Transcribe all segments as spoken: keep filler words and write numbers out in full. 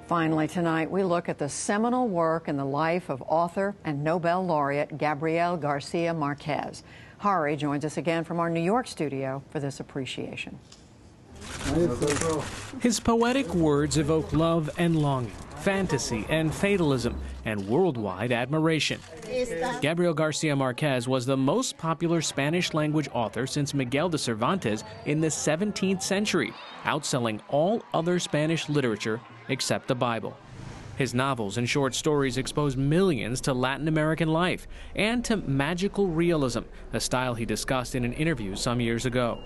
Finally tonight, we look at the seminal work and the life of author and Nobel laureate Gabriel Garcia Marquez. Hari joins us again from our New York studio for this appreciation. His poetic words evoke love and longing, fantasy and fatalism, and worldwide admiration. Gabriel Garcia Marquez was the most popular Spanish-language author since Miguel de Cervantes in the seventeenth century, outselling all other Spanish literature except the Bible. His novels and short stories expose millions to Latin American life and to magical realism, a style he discussed in an interview some years ago.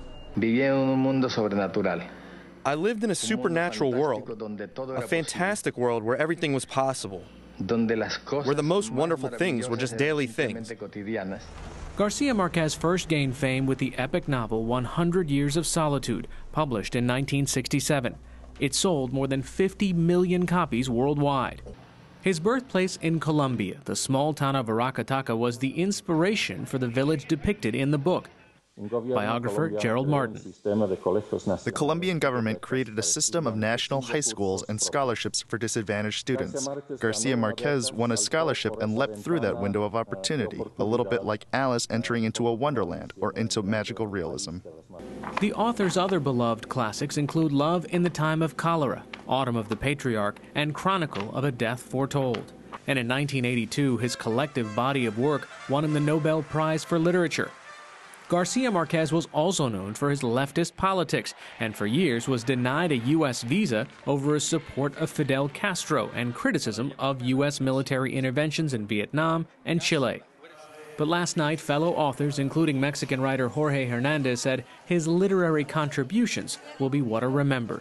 I lived in a supernatural world, a fantastic world where everything was possible, where the most wonderful things were just daily things. Garcia Marquez first gained fame with the epic novel one hundred years of Solitude, published in nineteen sixty-seven. It sold more than fifty million copies worldwide. His birthplace in Colombia, the small town of Aracataca, was the inspiration for the village depicted in the book. Biographer Gerald Martin. The Colombian government created a system of national high schools and scholarships for disadvantaged students. Garcia Marquez won a scholarship and leapt through that window of opportunity, a little bit like Alice entering into a wonderland or into magical realism. The author's other beloved classics include Love in the Time of Cholera, Autumn of the Patriarch, and Chronicle of a Death Foretold. And in nineteen eighty-two, his collective body of work won him the Nobel Prize for Literature. Garcia Marquez was also known for his leftist politics and for years was denied a U S visa over his support of Fidel Castro and criticism of U S military interventions in Vietnam and Chile. But last night, fellow authors, including Mexican writer Jorge Hernandez, said his literary contributions will be what are remembered.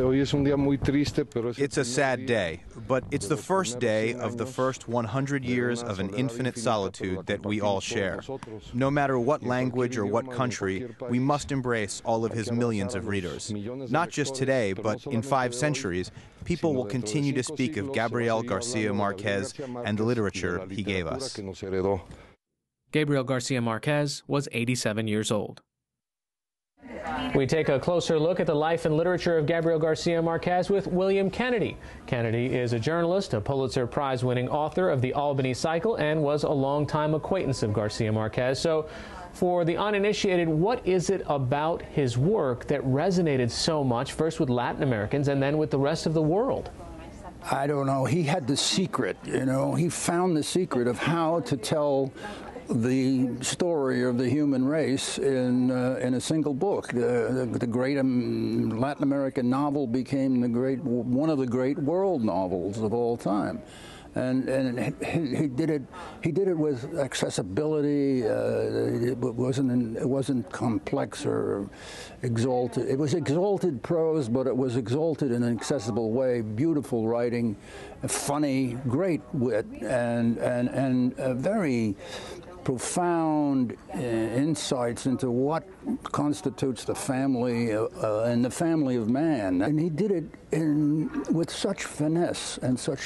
It's a sad day, but it's the first day of the first one hundred years of an infinite solitude that we all share. No matter what language or what country, we must embrace all of his millions of readers. Not just today, but in five centuries, people will continue to speak of Gabriel Garcia Marquez and the literature he gave us. Gabriel Garcia Marquez was eighty-seven years old. We take a closer look at the life and literature of Gabriel Garcia Marquez with William Kennedy. Kennedy is a journalist, a Pulitzer Prize-winning author of the Albany Cycle, and was a longtime acquaintance of Garcia Marquez. So, for the uninitiated, what is it about his work that resonated so much, first with Latin Americans and then with the rest of the world? I don't know. He had the secret, you know. He found the secret of how to tell the story of the human race in uh, in a single book. The, the, the great um, Latin American novel became the great one of the great world novels of all time, and and he, he did it. He did it with accessibility. Uh, it wasn't it wasn't complex or exalted. It was exalted prose, but it was exalted in an accessible way. Beautiful writing, funny, great wit, and and and uh, very profound uh, insights into what constitutes the family uh, uh, and the family of man. And he did it in, with such finesse and such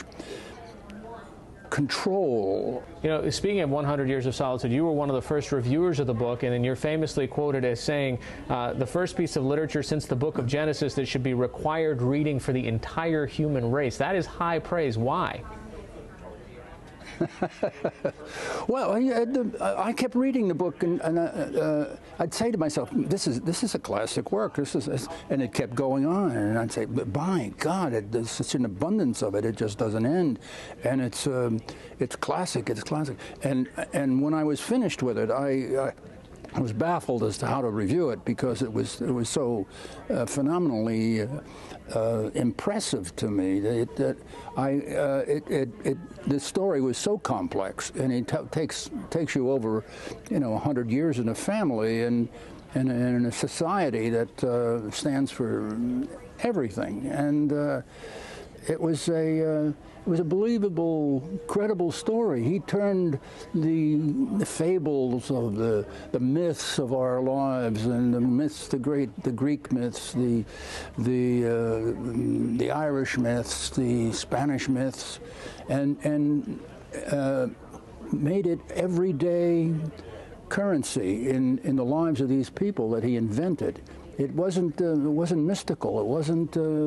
control. You know, speaking of one hundred years of Solitude, you were one of the first reviewers of the book, and then you're famously quoted as saying, uh, the first piece of literature since the book of Genesis that should be required reading for the entire human race. That is high praise. Why? Well, I, I kept reading the book, and, and uh, uh, I'd say to myself, "This is this is a classic work." This is, this, and it kept going on, and I'd say, "But my God, it, there's such an abundance of it; it just doesn't end." And it's um, it's classic. It's classic. And and when I was finished with it, I. I I was baffled as to how to review it because it was it was so uh, phenomenally uh, uh, impressive to me that, that I uh, it, it, it the story was so complex, and it t takes takes you over, you know, a hundred years in a family and and, and in a society that uh, stands for everything, and uh, it was a. Uh, It was a believable, credible story. He turned the, the fables of the the myths of our lives and the myths, the great, the Greek myths, the the uh, the Irish myths, the Spanish myths, and and uh, made it everyday currency in in the lives of these people that he invented. It wasn't uh, it wasn't mystical. It wasn't. Uh,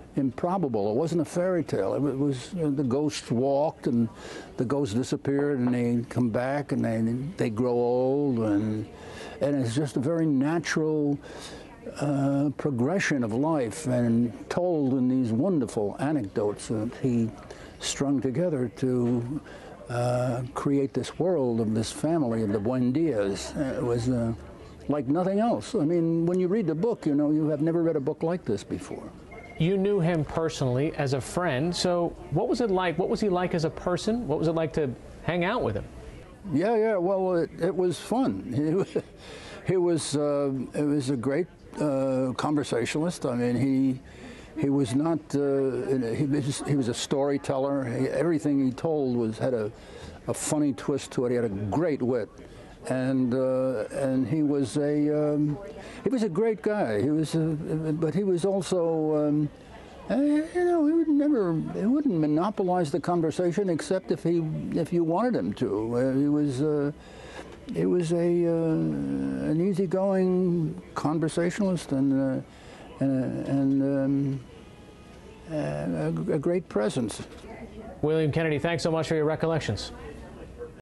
improbable. It wasn't a fairy tale. It was, you know, the ghosts walked and the ghosts disappeared and they come back and they they grow old, and and it's just a very natural uh, progression of life, and told in these wonderful anecdotes that he strung together to uh, create this world of this family of the Buendias. It was uh, like nothing else. I mean, when you read the book, you know, you have never read a book like this before. You knew him personally as a friend, so what was it like? What was he like as a person? What was it like to hang out with him? Yeah, yeah, well, it, it was fun. He, he was, uh, it was a great uh, conversationalist. I mean, he he was not, uh, he, was, he was a storyteller. He, everything he told was had a, a funny twist to it. He had a great wit. And uh, and he was a um, he was a great guy. He was, a, but he was also, um, uh, you know, he would never, he wouldn't monopolize the conversation except if he if you wanted him to. Uh, he was uh, he was a uh, an easygoing conversationalist and uh, and and um, a, a great presence. William Kennedy, thanks so much for your recollections.